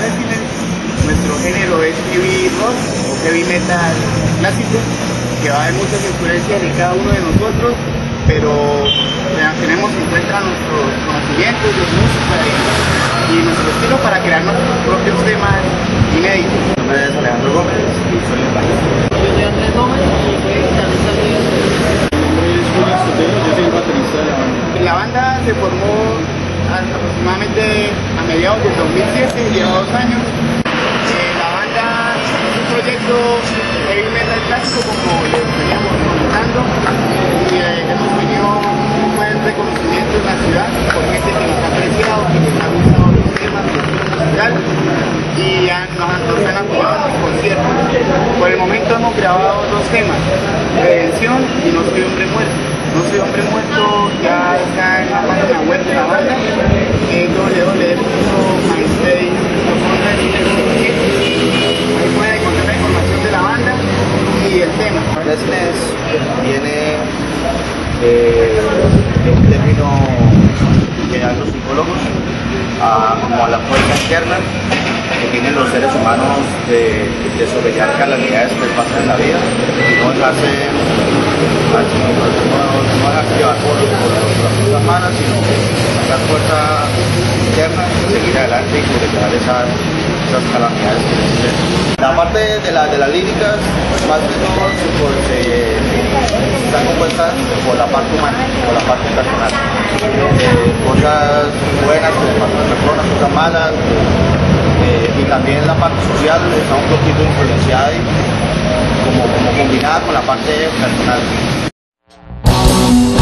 Residence. Nuestro género es heavy rock o heavy metal clásico, que va a haber muchas influencias de cada uno de nosotros, pero tenemos en cuenta nuestros conocimientos de música y nuestro estilo para crear nuestros propios temas inéditos. Mi nombre es Alejandro Gómez y soy el bajista. Yo soy Andrés Gómez y soy guitarrista mío. Mi nombre es Julio Escotero, yo soy el baterista de la banda. La banda se formó aproximadamente a mediados del 2007, lleva 2 años. La banda es un proyecto heavy metal clásico, como les veníamos comentando, y hemos tenido un buen reconocimiento en la ciudad por gente que nos ha apreciado, que les ha gustado los temas, el estilo musical, y nos han apoyado en los conciertos. Por el momento hemos grabado 2 temas, Redención y No Soy Hombre Muerto. No Soy Hombre Muerto ya está en la página web de la banda, www.myspace.com. Ahí pueden encontrar la información de la banda y el tema. Residence viene de un término que dan los psicólogos como a la fuerza interna que tienen los seres humanos de sobrellevar calamidades que les pasan en la vida y no dejarse llevar por las cosas malas, sino sacar fuerza interna, seguir adelante y sobrellevar esas calamidades que les suceden. La parte de las líricas, más que todo, están compuestas por la parte humana, por la parte personal. Cosas buenas que le pasan a las personas, cosas malas, y también la parte social está un poquito influenciada y como combinada con la parte personal.